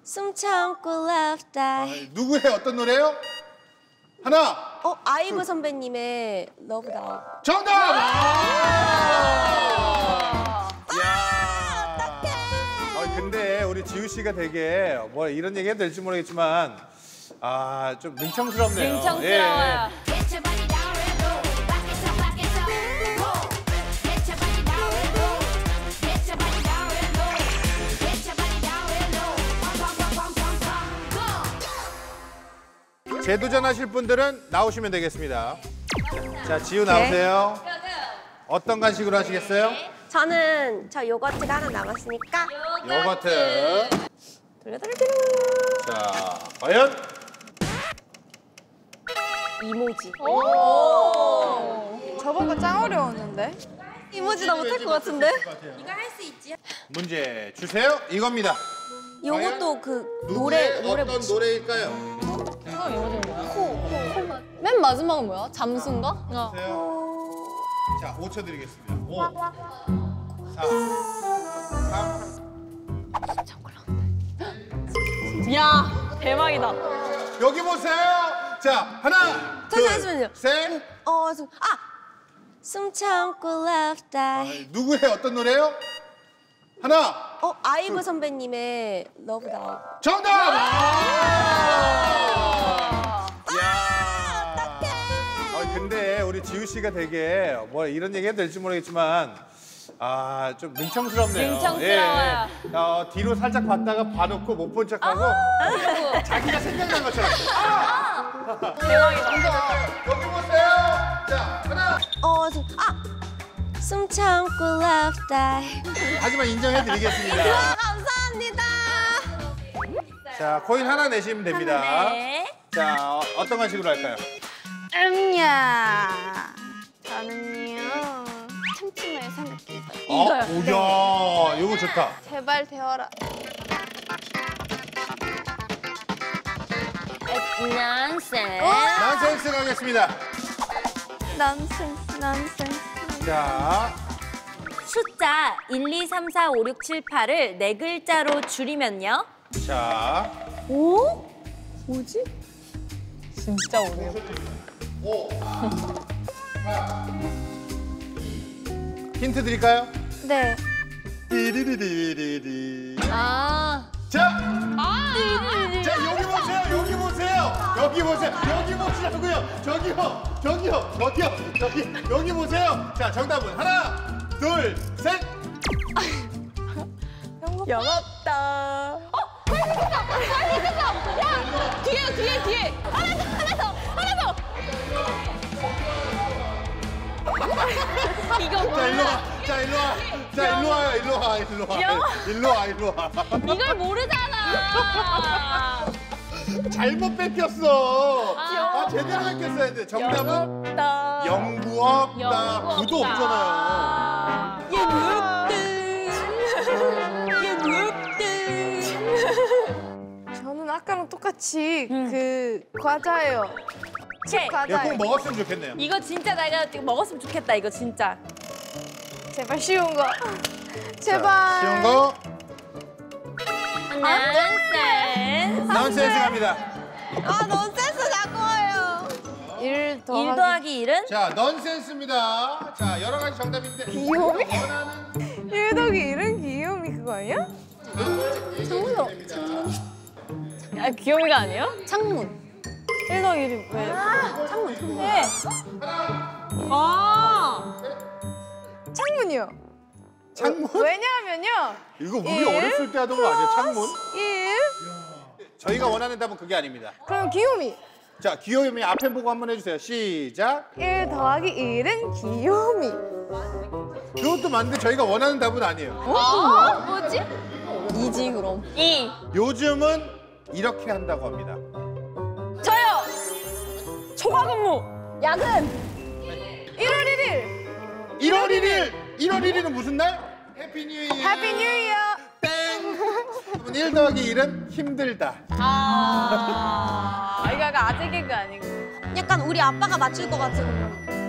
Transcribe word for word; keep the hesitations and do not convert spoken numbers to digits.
숨 참고 left eye. 누구의 어떤 노래요? 하나. 어, 아이브 선배님의 Love Now. 정답! 아! 야! 어떡해! 아, 근데 우리 지우 씨가 되게 뭐 이런 얘기 해도 될지 모르겠지만 아, 좀 능청스럽네요. 능청스러워요. 예. 재도전하실 분들은 나오시면 되겠습니다. 자, 지우 나오세요. 어떤 간식으로 하시겠어요? 저는 저 요거트가 하나 남았으니까 요거트. 돌려드릴게요. 자, 과연? 이모지. 저번 거 짱 어려웠는데? 이모지 나 못할 것 같은데? 이거 할 수 있지? 문제 주세요. 이겁니다. 요것도 그 노래 노래 어떤 노래일까요? 맨 마지막은 뭐야? 잠수인가? 어. 보세요. 자, 오 초 드리겠습니다. 오, 사, 삼. 야, 대박이다. 여기 보세요. 자, 하나, 둘, 잠시만요. 셋. 어, 숨, 아! 숨 참고 left eye. 누구의 어떤 노래요? 하나. 어, 아이브 선배님의 Love Now. 정답! 야. 어떡해! 아, 근데 우리 지우 씨가 되게 뭐 이런 얘기 해도 될지 모르겠지만 아, 좀 능청스럽네요. 능청스러워요. 예, 예. 어, 뒤로 살짝 봤다가 봐놓고 못 본 척하고 자기가 생각난 것처럼. 아! 대박이다. 여기 보세요. 자, 하나. 어, 숨, 아! 숨 참고 left eye. 하지만 인정해드리겠습니다. 아, 감사합니다. 자, 코인 하나 내시면 됩니다. 네. 자, 어, 어떤 간식으로 할까요? 음야. 저는요. 참치마요 삼각김밥. 어? 오야, 이거 좋다. 제발 되어라. 난센. 난센스 가겠습니다. 넌센스 넌센스. 자, 숫자 일, 이, 삼, 사, 오, 육, 칠, 팔을 네 글자로 줄이면요? 자. 오? 뭐지? 진짜 어려워. 오. 힌트 드릴까요? 네. 디리리리리리. 아. 자, 아. 자 여기 보세요, 여기 보세요, 여기 보세요, 여기 보시라고요. 저기요, 저기요, 저기요, 여기 여기 보세요. 자, 정답은 하나, 둘, 셋. 영업다. 어? 빨리 생각! 빨리 생각! 야! 뒤에, 뒤에, 뒤에! 하나 더, 하나 더! 하나 더! 이거 자, 몰라. 일로 와. 자, 일로 와. 자, 일로 와요. 일로 와. 일로 와. 일로 와. 일로 와. 이걸 모르잖아. 잘못 뺏겼어. 아, 제대로 뺏겼어야 돼. 정답은 없다. 영구 없다. 구도 없잖아요. 얘 무엇들. 얘 무엇들. 저는 아까랑 똑같이 그 과자예요. 책. 이거 과자예요. 꼭 먹었으면 좋겠네요. 이거 진짜 내가 먹었으면 좋겠다, 이거 진짜. 제발 쉬운 거. 제발. 자, 쉬운 거. 난센스. 넌센스 갑니다. 아, 넌센스 자꾸 해요. 일 더하기. 일 더하기 일은? 자, 넌센스입니다. 자, 여러 가지 정답인데. 귀요미? 원하는 일 더하기 일은 귀요미 그거 아니야? 아, 귀요미가 아니에요? 창문. 일 더하기 일이 왜? 창문. 네. 아. 창문이요. 창문? 왜냐하면요. 이거 우리 일 어렸을 때 하던 거 아니에요? 창문? 일. 저희가 원하는 답은 그게 아닙니다. 그럼 귀요미. 자, 귀요미 앞에 보고 한번 해주세요. 시작. 일 더하기 일은 귀요미. 그것도 맞는데 저희가 원하는 답은 아니에요. 어? 뭐지? 이지 그럼. 이. 요즘은 이렇게 한다고 합니다. 저요. 초과근무. 야근. 일월 일일. 일월 일일! 일월 일일은 무슨 날? 해피 뉴 이어! 해피 뉴 이어. 땡! 일 더하기 일은 힘들다. 아. 이거 약간 아재 개그 아니고. 약간 우리 아빠가 맞출 것 같은.